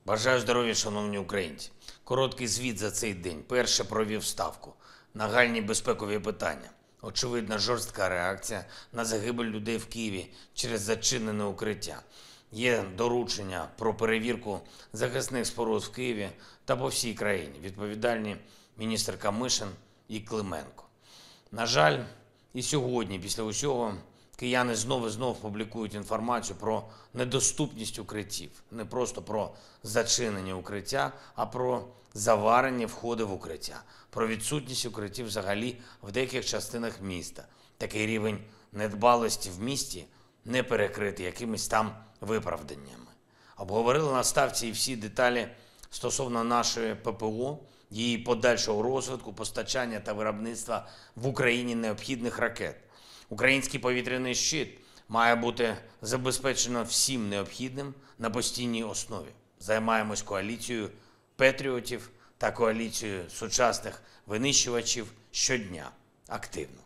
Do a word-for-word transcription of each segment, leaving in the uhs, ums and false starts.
Бажаю здоров'я, шановні українці. Короткий звіт за цей день. Перше провів ставку. Нагальні безпекові питання. Очевидна жорстка реакція на загибель людей в Києві через зачинене укриття. Є доручення про перевірку захисних споруд в Києві та по всій країні. Відповідальні міністр Камишин і Клименко. На жаль, і сьогодні, після усього, кияни знову і знову публікують інформацію про недоступність укриттів. Не просто про зачинення укриття, а про заварені входи в укриття. Про відсутність укриттів взагалі в деяких частинах міста. Такий рівень недбалості в місті не перекритий якимись там виправданнями. Обговорили на ставці і всі деталі стосовно нашої ППО, її подальшого розвитку, постачання та виробництва в Україні необхідних ракет. Український повітряний щит має бути забезпечено всім необхідним на постійній основі. Займаємось коаліцією патріотів та коаліцією сучасних винищувачів щодня, активно.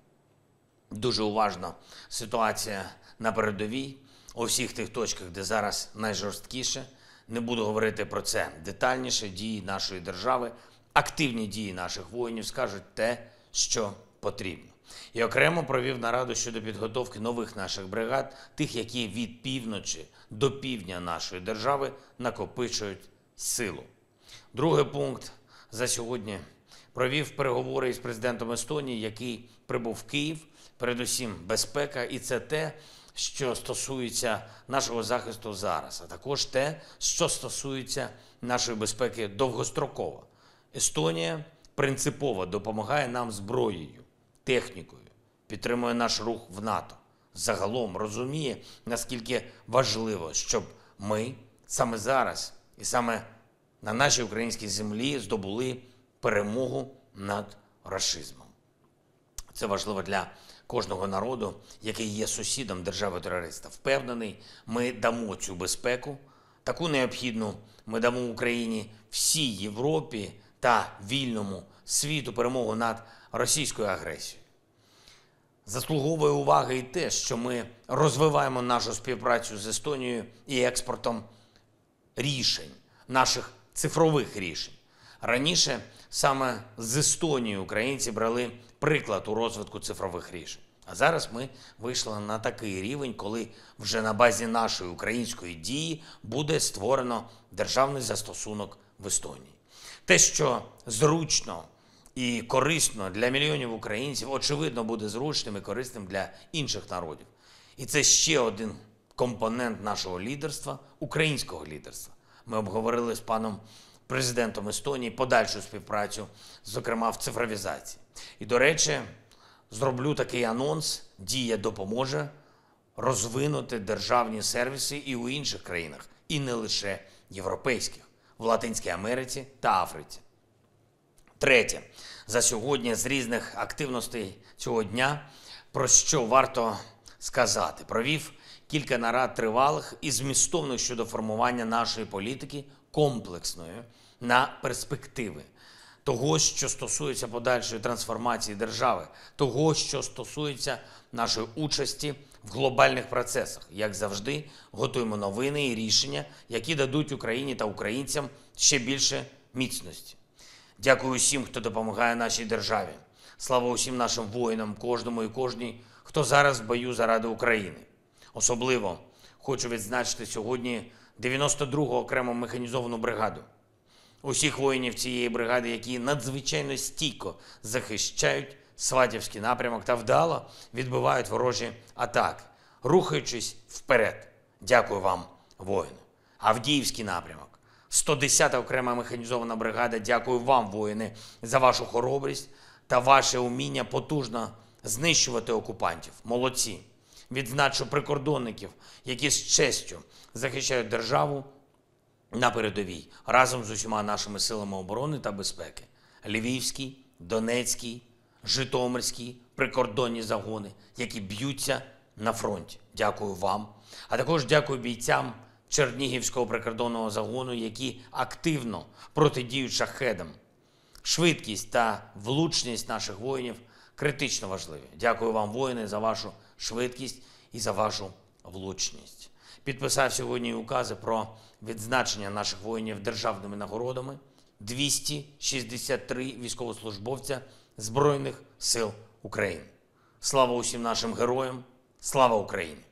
Дуже уважно ситуація на передовій, у всіх тих точках, де зараз найжорсткіше. Не буду говорити про це детальніше. Дії нашої держави, активні дії наших воїнів скажуть те, що потрібно. І окремо провів нараду щодо підготовки нових наших бригад, тих, які від півночі до півдня нашої держави накопичують силу. Другий пункт за сьогодні. Провів переговори із президентом Естонії, який прибув в Київ. Передусім безпека, і це те, що стосується нашого захисту зараз, а також те, що стосується нашої безпеки довгостроково. Естонія принципово допомагає нам зброєю, технікою, підтримує наш рух в НАТО. Загалом розуміє, наскільки важливо, щоб ми саме зараз і саме на нашій українській землі здобули перемогу над рашизмом. Це важливо для кожного народу, який є сусідом держави-терориста. Впевнений, ми дамо цю безпеку, таку необхідну ми дамо Україні, всій Європі та вільному світу перемогу над російською агресією. Заслуговує уваги і те, що ми розвиваємо нашу співпрацю з Естонією і експортом рішень, наших цифрових рішень. Раніше саме з Естонії українці брали приклад у розвитку цифрових рішень. А зараз ми вийшли на такий рівень, коли вже на базі нашої української дії буде створено державний застосунок в Естонії. Те, що зручно і корисно для мільйонів українців, очевидно, буде зручним і корисним для інших народів. І це ще один компонент нашого лідерства, українського лідерства. Ми обговорили з паном президентом Естонії подальшу співпрацю, зокрема в цифровізації. І, до речі, зроблю такий анонс: Дія допоможе розвинути державні сервіси і у інших країнах, і не лише європейських, в Латинській Америці та Африці. Третє. За сьогодні з різних активностей цього дня, про що варто сказати. Провів кілька нарад тривалих і змістовних щодо формування нашої політики комплексної на перспективи. Того, що стосується подальшої трансформації держави, того, що стосується нашої участі в глобальних процесах. Як завжди, готуємо новини і рішення, які дадуть Україні та українцям ще більше міцності. Дякую усім, хто допомагає нашій державі. Слава усім нашим воїнам, кожному і кожній, хто зараз в бою заради України. Особливо хочу відзначити сьогодні дев'яносто другу окрему механізовану бригаду. Усіх воїнів цієї бригади, які надзвичайно стійко захищають Сватівський напрямок та вдало відбивають ворожі атаки, рухаючись вперед. Дякую вам, воїни. Авдіївський напрямок. сто десята окрема механізована бригада. Дякую вам, воїни, за вашу хоробрість та ваше уміння потужно знищувати окупантів. Молодці. Відзначу прикордонників, які з честю захищають державу на передовій, разом з усіма нашими силами оборони та безпеки. Львівський, Донецький, Житомирський прикордонні загони, які б'ються на фронті. Дякую вам. А також дякую бійцям Чернігівського прикордонного загону, які активно протидіють шахедам. Швидкість та влучність наших воїнів критично важливі. Дякую вам, воїни, за вашу швидкість і за вашу влучність. Підписав сьогодні і укази про відзначення наших воїнів державними нагородами двісті шістдесят три військовослужбовця Збройних сил України. Слава усім нашим героям! Слава Україні!